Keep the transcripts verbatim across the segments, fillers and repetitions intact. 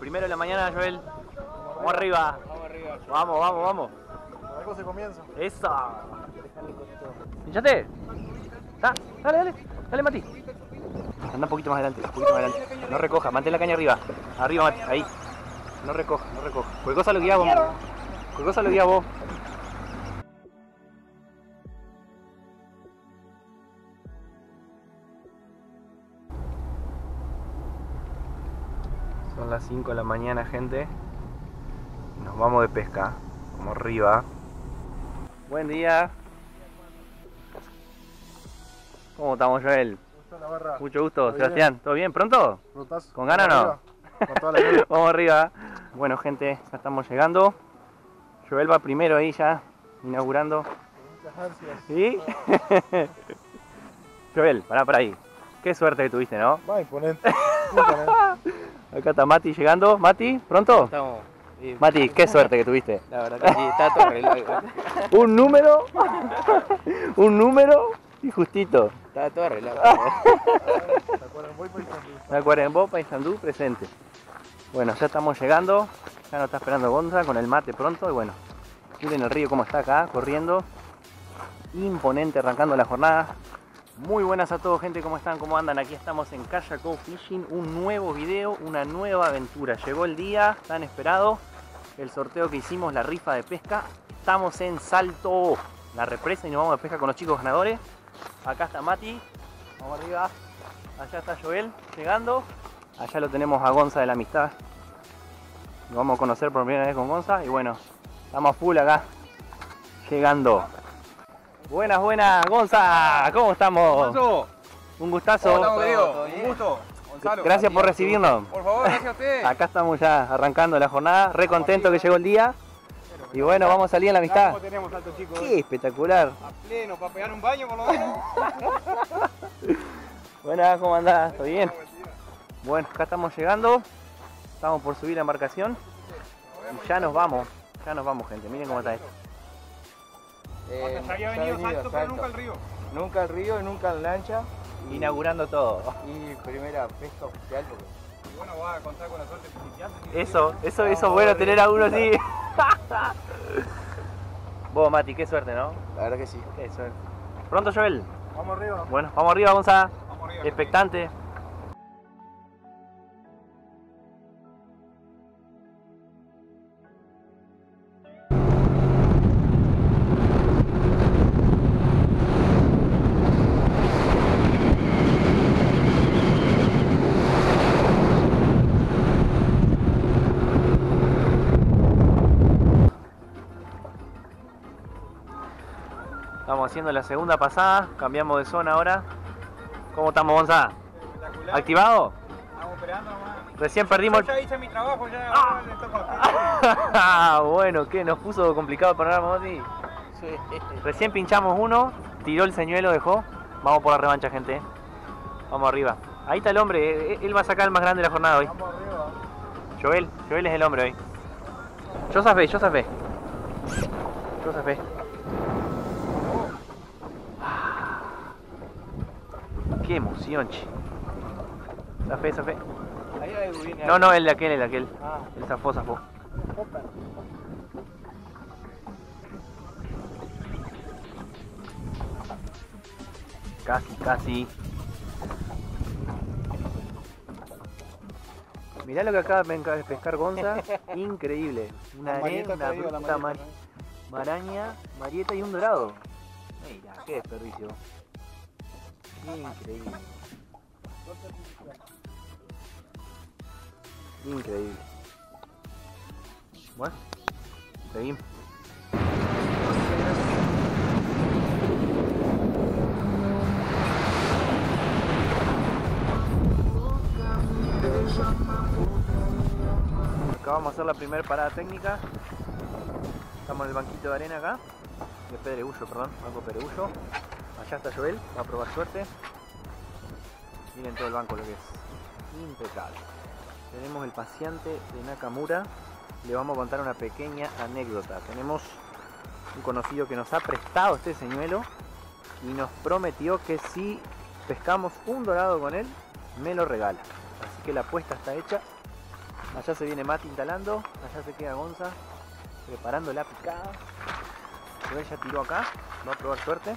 Primero de la mañana, Joel. Vamos arriba. Vamos arriba. Vamos, vamos, vamos. Algo se comienza. Eso. ¿Pinchaste? ¿Está? Dale, dale. Dale, Mati. Anda un poquito más adelante, un poquito más adelante. No recoja, mantén la caña arriba. Arriba, Mati, ahí. No recoja, no recoja. Cualquier cosa lo guía vos. Cualquier cosa lo guía vos. Son las cinco de la mañana, gente. Nos vamos de pesca. Vamos arriba. Buen día. ¿Cómo estamos, Joel? Mucho gusto, Sebastián. ¿Todo bien? ¿Pronto? ¿Frutas? ¿Con ganas o no? Con toda la vida. Vamos arriba. Bueno, gente, ya estamos llegando. Joel va primero ahí ya, inaugurando. Muchas gracias. ¿Sí? Joel, pará por ahí. Qué suerte que tuviste, ¿no? Va, imponente. imponente. Acá está Mati llegando. Mati, ¿pronto? Estamos. Sí. Mati, qué suerte que tuviste. La verdad que sí, está todo arreglado. Un número, un número y justito. Está todo arreglado. Tacuarembó, Paysandú presente. Bueno, ya estamos llegando. Ya nos está esperando Gonza con el mate pronto. Y bueno, miren el río cómo está acá, corriendo. Imponente, arrancando la jornada. Muy buenas a todos, gente, ¿cómo están? ¿Cómo andan? Aquí estamos en Kayako Fishing, un nuevo video, una nueva aventura. Llegó el día tan esperado, el sorteo que hicimos, la rifa de pesca. Estamos en Salto, la represa, y nos vamos de pesca con los chicos ganadores. Acá está Mati, vamos arriba. Allá está Joel, llegando. Allá lo tenemos a Gonza de la Amistad. Nos vamos a conocer por primera vez con Gonza. Y bueno, estamos a full acá, llegando. Buenas, buenas, Gonza, ¿cómo estamos? ¿Cómo Un gustazo. estamos, querido? Un gusto. Gonzalo. Gracias por recibirnos. Por favor, gracias a ustedes. Acá estamos ya arrancando la jornada, re contento que llegó el día. Y bueno, vamos a salir en la amistad. ¿Cómo tenemos alto, chicos? Qué espectacular. A pleno, para pegar un baño por lo menos. Buenas, ¿cómo andás? ¿Todo bien? Bueno, acá estamos llegando. Estamos por subir la embarcación. Y ya nos vamos. Ya nos vamos, gente. Miren cómo está esto. Eh, Ya había venido salto, pero nunca al río. Nunca al río, nunca en lancha. Y, Inaugurando todo. y primera pesca oficial. Porque... Y bueno, vas a contar con la suerte principiante. Eso, eso, eso es bueno tener a uno así. Vos, Mati, qué suerte, ¿no? La verdad que sí. Qué suerte. ¿Pronto, Joel? Vamos arriba. Bueno, vamos arriba, Gonza. Vamos arriba. Expectante. Estamos haciendo la segunda pasada, cambiamos de zona ahora. ¿Cómo estamos, Gonza? Espectacular. ¿Activado? Estamos esperando nomás. Recién perdimos Yo ya hice mi trabajo, ya ahora le toca a ustedes. Ah, bueno, ¿qué? ¿Nos puso complicado el panorama, Mati? Sí. Recién pinchamos uno, tiró el señuelo, dejó. Vamos por la revancha, gente. Vamos arriba. Ahí está el hombre, él va a sacar el más grande de la jornada hoy. Vamos arriba. Joel, Joel es el hombre hoy. Yo sabé, yo sabé. Yo sabé. Qué emoción, che. Zafé, zafé. Ahí hay viene No, no, el de aquel, el de aquel. Ah. El zafó, zafó. Casi, casi. Mirá lo que acaba de pescar Gonza. Increíble. Una La arena, marieta una traído, la bruta marieta, mar- maraña, marieta y un dorado. Mira, qué desperdicio. Increíble. Increíble. Bueno, seguimos. Acá vamos a hacer la primera parada técnica. Estamos en el banquito de arena acá. De Pedregullo, perdón, banco Pedregullo. Allá está Joel, va a probar suerte. Miren todo el banco lo que es. Impecable. Tenemos el paciente de Nakamura. Le vamos a contar una pequeña anécdota. Tenemos un conocido que nos ha prestado este señuelo y nos prometió que si pescamos un dorado con él, me lo regala. Así que la apuesta está hecha. Allá se viene Mati instalando, allá se queda Gonza preparando la picada. Joel ya tiró acá, va a probar suerte.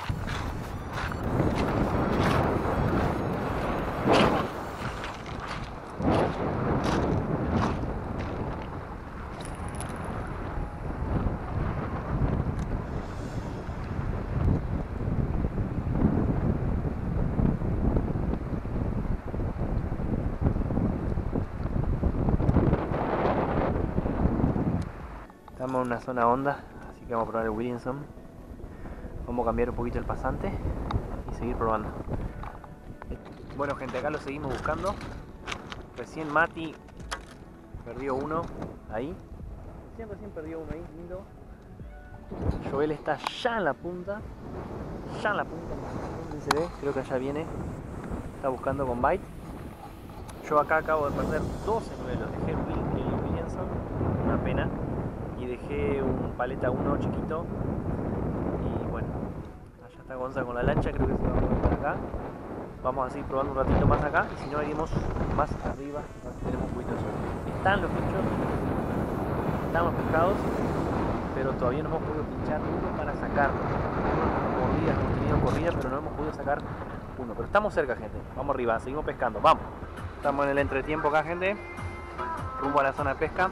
Estamos en una zona honda, así que vamos a probar el Williamson. Vamos a cambiar un poquito el pasante y seguir probando. Bueno gente, acá lo seguimos buscando. Recién Mati perdió uno ahí. Recién, recién perdió uno ahí, lindo. Joel está ya en la punta. Ya en la punta, ¿dónde se ve? Creo que allá viene. Está buscando con bite. Yo acá acabo de perder dos señuelos. Dejé el Williamson, una pena. Y dejé un paleta uno chiquito. Y bueno, allá está Gonza con la lancha, creo que se va a poner por acá. Vamos a seguir probando un ratito más acá y si no iremos más arriba, a ver si tenemos un poquito de suerte. Están los pinchos, están los pescados, pero todavía no hemos podido pinchar uno para sacarlo. Corridas, hemos tenido corrida, pero no hemos podido sacar uno. Pero estamos cerca, gente. Vamos arriba, seguimos pescando, vamos. Estamos en el entretiempo acá, gente. Rumbo a la zona de pesca.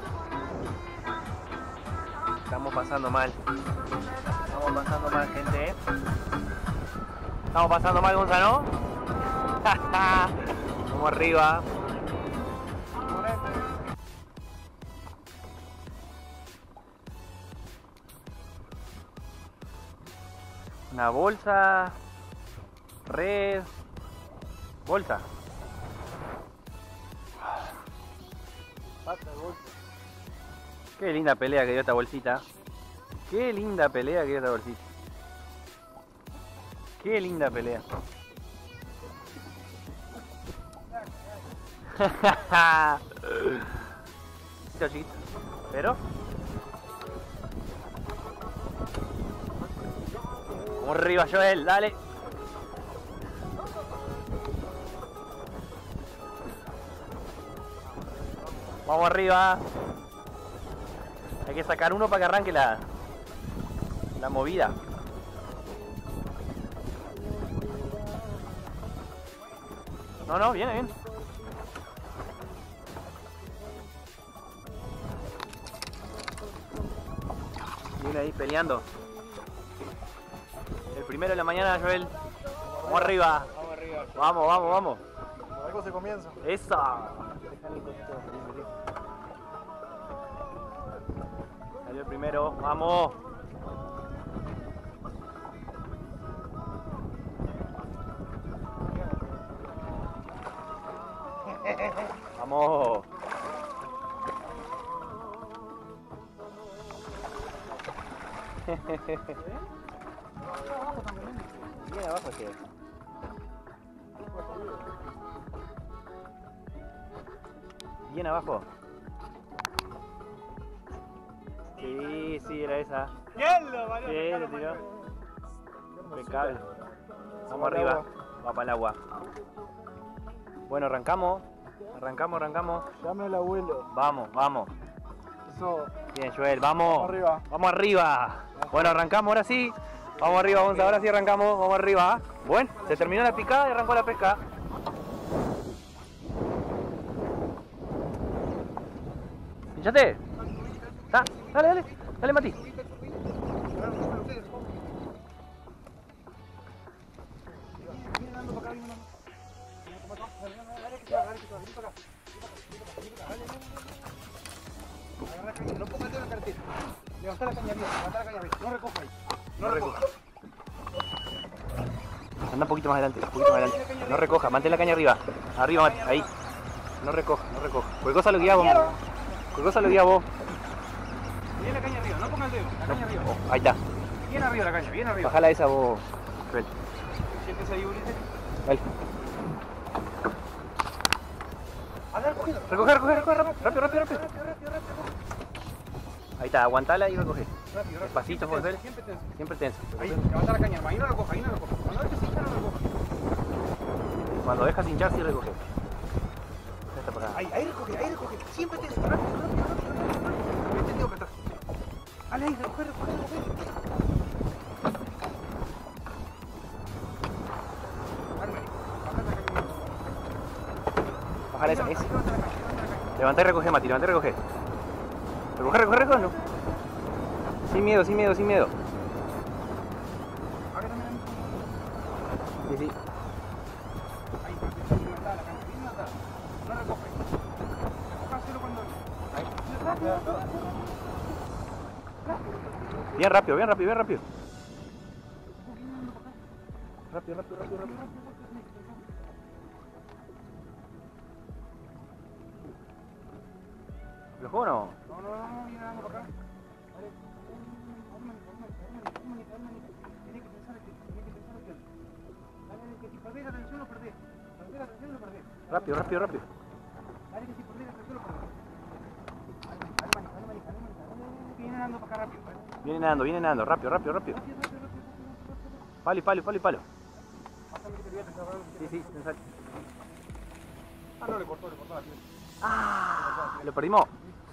Estamos pasando mal. Estamos pasando mal, gente. ¿eh? Estamos pasando mal, Gonzalo. Vamos arriba. Una bolsa. Red. Bolsa. Pata de bolsa. Qué linda pelea que dio esta bolsita. Qué linda pelea que dio esta bolsita. Qué linda pelea. Chiquito, pero vamos arriba, Joel, dale. Vamos arriba. Hay que sacar uno para que arranque la, la movida. No, no, viene bien. Viene ahí peleando. El primero de la mañana, Joel. Vamos arriba. Vamos arriba. Vamos, vamos, vamos. Por algo se comienza. Esa. Salió el primero. Vamos. Vamos. Bien abajo que. Bien abajo. Sí, sí, era esa. ¿Quién lo valió? Sí, lo tiró. Impecable. Vamos arriba. Va para el agua. Bueno, arrancamos. Arrancamos, arrancamos. Llame al abuelo. Vamos, vamos. Eso. Bien, Joel, vamos. Vamos arriba. Vamos arriba. Bueno, arrancamos ahora sí. Vamos arriba, vamos, ahora sí arrancamos. Vamos arriba. Bueno, se terminó la picada y arrancó la pesca. ¿Pinchaste? ¿Está? Dale, dale. Dale, Mati. No ponga el dedo en la cartera. Levanta la caña arriba, levanta la caña arriba. No recoja ahí. No recoja. Anda un poquito más adelante, un poquito más adelante. No recoja, mantén la caña arriba. Arriba, Mati, ahí. No recoja, no recoja. Cualquier cosa lo guía vos. Cualquier cosa lo guía vos. Bien la caña arriba, no ponga el dedo. La caña arriba. Oh, ahí está. Bien arriba la caña, bien arriba. Bajala esa vos, Joel. Siéntese ahí, Ulises. Dale. Recoge, recoge, recoge, rápido, rápido, rápido, rápido. Ahí está, aguantala y recoge. Rápido, rápido. Despacito, Siempre José. tenso, siempre tenso. Siempre tenso. Ahí, levanta la caña, hermano. Ahí no recoja, ahí no recoja. Cuando ves que se hincha, no recoja. Cuando dejas hinchar, sí recoge. está para acá. Ahí, ahí recoge, ahí recoge. Siempre te rápido, rápido, rápido, rápido, rápido. Me he tenido que atrás. Dale ahí, recoge, recoge, recoge. Bájale esa, esa. Levanta y recoge, Mati, levanta y recoge. Recoge, recoge, recoge, no. Sin miedo, sin miedo, sin miedo. Sí, sí. Ahí, rápido, bien atada la caña, bien atada. No recoge. Recójaselo cuando... Ahí. Rápido, rápido, rápido. Bien rápido, bien rápido, bien rápido. Rápido, rápido, rápido, rápido. ¿Lo juego o no? No, no, no, no, viene dando para acá. Vale. Un manito, un manito, un manito, un manito, un manito. Tienes que pensar que, tienes que pensar que... Dale, dale, que si perdés atención lo perdés. Perdés atención lo perdés. Rápido, rápido, rápido. Dale, que si perdés atención lo perdés. Dale, dale, manito, dale, manito, dale, manito. Dale, dale, que viene dando para acá rápido. Vale. Viene nadando, viene nadando, rápido, rápido, rápido. Rápido, rápido, rápido, rápido. Palo y palo, palo y palo. Pásame que te voy a pensar algo. Sí, sí, pensá. Ah, no, le cortó, le cortó la piel. Ah, lo perdimos.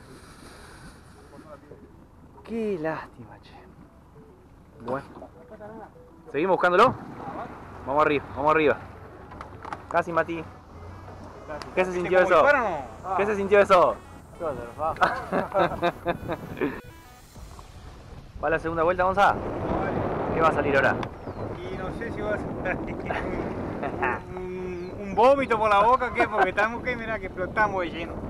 Qué lástima, che. Bueno. ¿Seguimos buscándolo? Vamos arriba, vamos arriba. Casi, Mati. ¿Qué se sintió eso? ¿Qué se sintió eso? ¿Va la segunda vuelta, Gonza? ¿Qué va a salir ahora? Y no sé si va a ser un, un vómito por la boca, ¿qué? Porque estamos que, mira, que explotamos de lleno.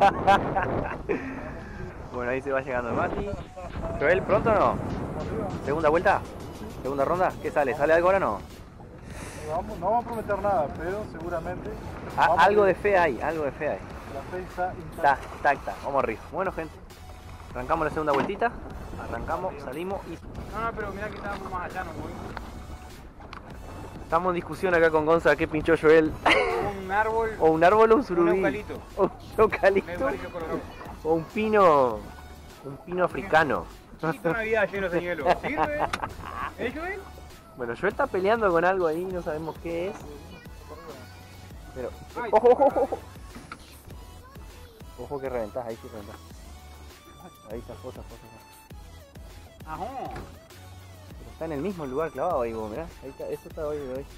Bueno, ahí se va llegando el Mati. Joel, ¿pronto o no? ¿Segunda vuelta? ¿Segunda ronda? ¿Qué sale? ¿Sale algo ahora o no? No vamos, no vamos a prometer nada, pero seguramente Ah, vamos algo a- de fe hay, algo de fe hay. la fe está Está, intacta. está, está. Vamos arriba. Bueno, gente. Arrancamos la segunda vueltita. Arrancamos, salimos y No, no, pero mira que estábamos más allá, no voy. estamos en discusión acá con Gonza. ¿Qué pinchó Joel? Un árbol, ¿O un árbol o un un surubí? eucalipto. ¿O un Un eucalipto? eucalipto colorado. ¿O un pino? Un pino africano. Chiquito Navidad lleno de hielo. ¿Sirve? ¿Eh, Joel? Bueno, Joel está peleando con algo ahí, no sabemos qué es. Pero. Ay. ¡Ojo, ojo, ojo! Ojo que reventás, ahí sí reventás. Ahí está, fosa, fosa, fosa. Ajá. Pero está en el mismo lugar clavado ahí, vos, mirá. Ahí está, eso está hoy de hoy.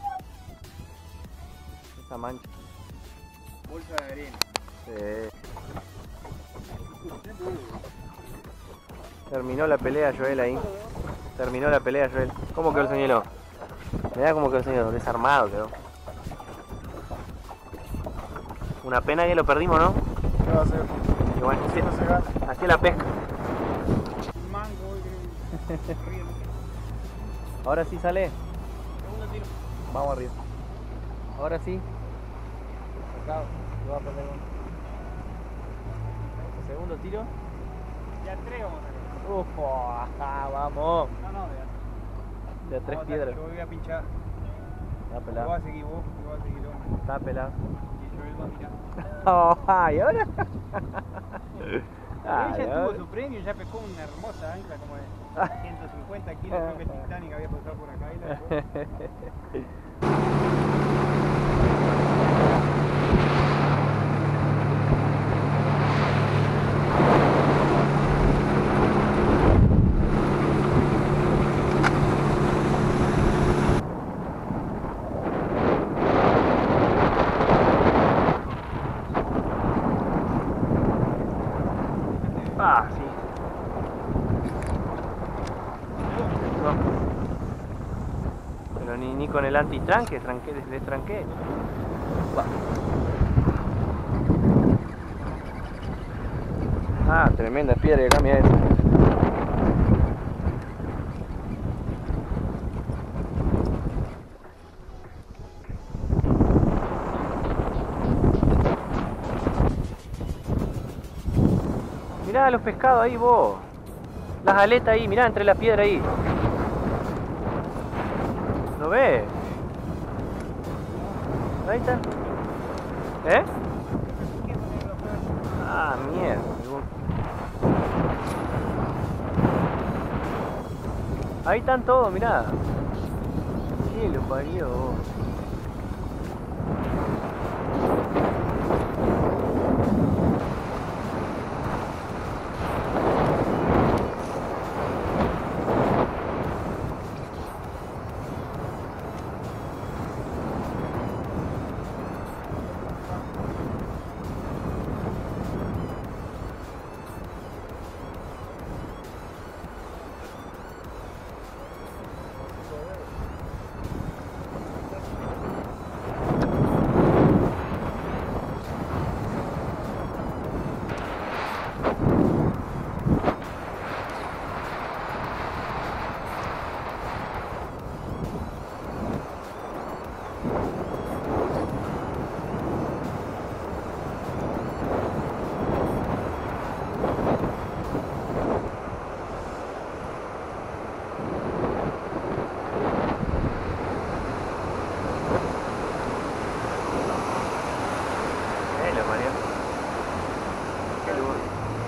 Esa mancha. Bolsa de arena. Sí. Terminó la pelea Joel ahí. Terminó la pelea Joel. ¿Cómo quedó el señuelo? Mirá cómo quedó el señuelo, desarmado quedó. Una pena que lo perdimos, ¿no? ¿Qué va a hacer? Y bueno, así, No se gana. así es la pesca. Un mango, hoy creo. Río. Ahora sí sale. Segundo tiro. Vamos arriba. Ahora sí. Acá lo va a perder uno. Segundo tiro. Ya tres vamos a sacar. Uf, ajá, vamos. No, no, ya. De a tres Vamos a- piedras. Yo voy a pinchar. Está Yo voy pelado. a seguir vos, yo voy a seguir vos. Está pelado. Y Joel va a mirar. Oh, ¿y ahora? Él Ay, ya tuvo ahora. su premio, ya pescó una hermosa ancla como de ciento cincuenta kilos, creo que el Titanic había pasado por acá y la dejó. Ah, sí. No. Pero ni, ni con el antitranque, tranqué, destranqué. Ah, tremenda piedra acá, mira esa. Mirá los pescados ahí vos. Las aletas ahí, mirá entre la piedra ahí. ¿Lo ves? Ahí están. ¿Eh? Ah, mierda. Ahí están todos, mirá. Sí, lo parió.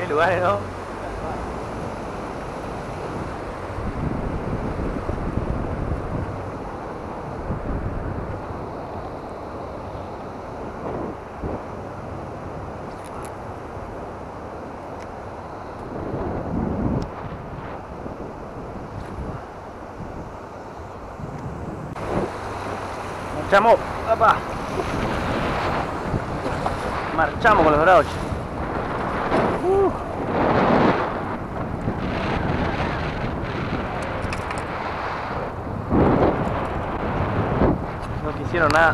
varios lugares, ¿no? Marchamos, papá. Marchamos con los dorados. Uh. No quisieron nada.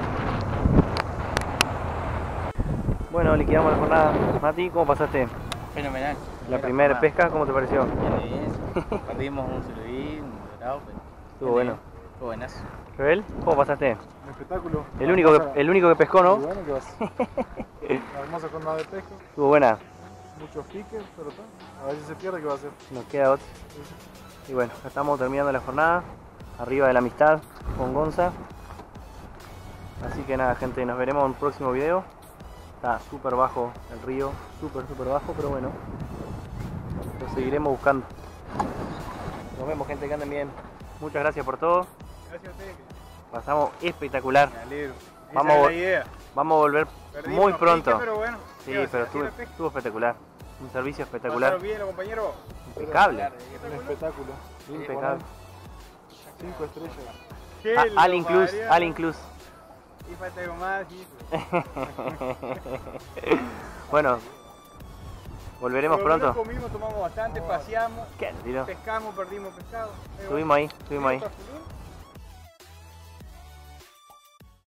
Bueno, liquidamos la jornada. Mati, ¿cómo pasaste? Fenomenal. La primera pesca, ¿cómo te pareció? Bien, bien. Perdimos un surubí, un dorado, pero. Estuvo bueno. Estuvo buenazo. Rebel, ¿cómo pasaste? Un espectáculo. El único que, el único que pescó, ¿no? Muy bueno, ¿qué va a ser? Una hermosa jornada de pesca, Estuvo buena. muchos piques, pero está. A ver si se pierde, ¿qué va a hacer? Nos queda otro. Y bueno, ya estamos terminando la jornada. Arriba de la amistad con Gonza. Así que nada, gente, nos veremos en un próximo video. Está súper bajo el río, súper, súper bajo, pero bueno. Lo seguiremos buscando. Nos vemos, gente, que anden bien. Muchas gracias por todo. Gracias a ustedes. Pasamos espectacular. Me alegro. Vamos Esa a es vol- la idea. Vamos a volver Perdimos muy los pronto. piques, pero bueno. Sí, ¿qué va a pero hacer? estuvo, Así es la pesca. estuvo espectacular. Un servicio espectacular. Pasaron bien los compañeros. Impecable. Un espectáculo. Impecable. Cinco estrellas. Qué A- Al lo inclus, parió. al inclus. Y falta algo más, sí. Bueno, volveremos Por lo menos pronto. Comimos, tomamos bastante, paseamos, ¿Qué? Tiro. pescamos, perdimos pescado. Pero Estuvimos ahí, estuvimos ahí. bueno,